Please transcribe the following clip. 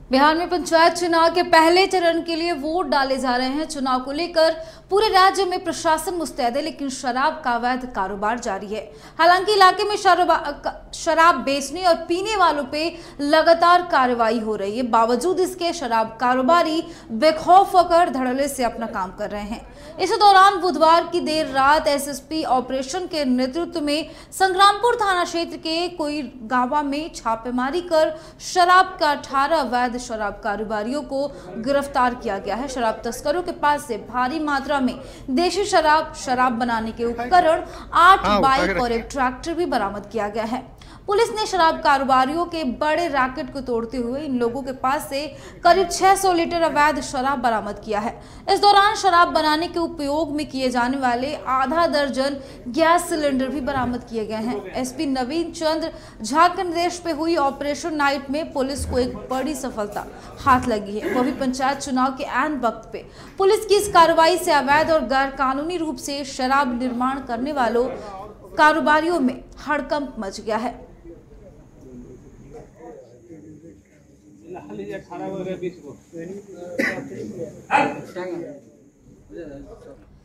बिहार में पंचायत चुनाव के पहले चरण के लिए वोट डाले जा रहे हैं। चुनाव को लेकर पूरे राज्य में प्रशासन मुस्तैद है, लेकिन शराब का अवैध कारोबार जारी है। हालांकि इलाके में शराब बेचने और पीने वालों पे लगातार कार्रवाई हो रही है। बावजूद इसके शराब कारोबारी बेखौफ होकर धड़ल्ले से अपना काम कर रहे हैं। इस दौरान बुधवार की देर रात एसएसपी ऑपरेशन के नेतृत्व में संग्रामपुर थाना क्षेत्र के कोई गांव में छापेमारी कर शराब का 18 अवैध शराब कारोबारियों को गिरफ्तार किया गया है। शराब तस्करों के पास से भारी मात्रा में देशी शराब बनाने के उपकरण, 8 बाइक और एक ट्रैक्टर भी बरामद किया गया है। पुलिस ने शराब कारोबारियों के बड़े रैकेट को तोड़ते हुए इन लोगों के पास से करीब 600 लीटर अवैध शराब बरामद किया है। इस दौरान शराब बनाने के उपयोग में किए जाने वाले आधा दर्जन गैस सिलेंडर भी बरामद किए गए हैं। एसपी नवीन चंद्र झा के निर्देश पे हुई ऑपरेशन नाइट में पुलिस को एक बड़ी सफलता हाथ लगी है, वो भी पंचायत चुनाव के ऐन वक्त पे। पुलिस की इस कार्रवाई से अवैध और गैर कानूनी रूप से शराब निर्माण करने वालों कारोबारियों में हड़कंप मच गया है। 18 20